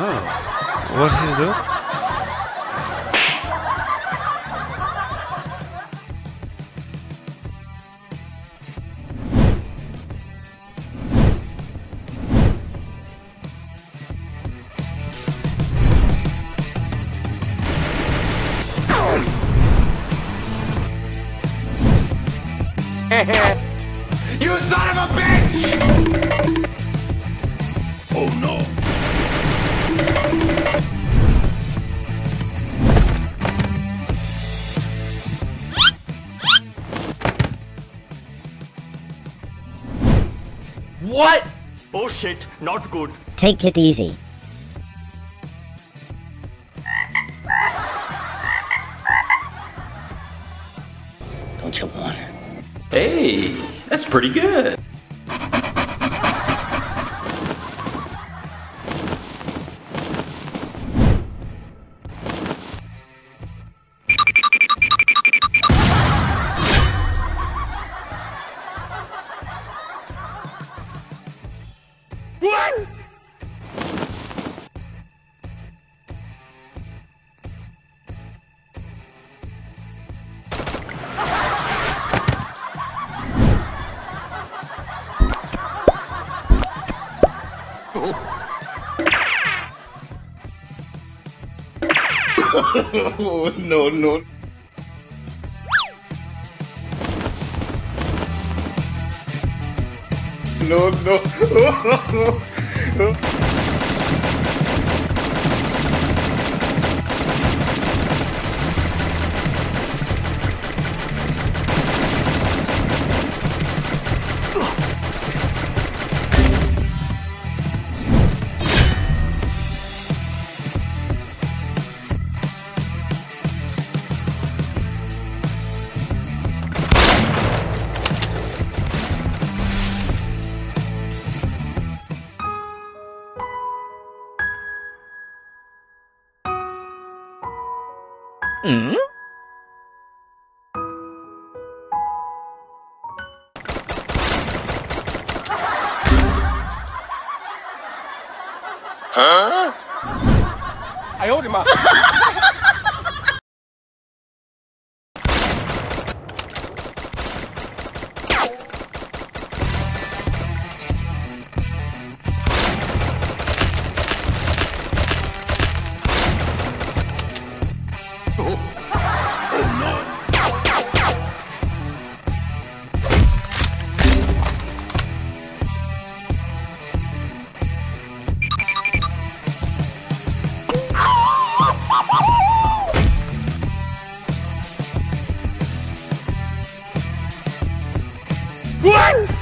Oh, what he's doing? You son of a bitch! Oh no. What? Oh shit, not good. Take it easy. Don't you want her? Hey, that's pretty good. What? Oh, no, no. No, no. Hmm? Huh? I owed him up. What?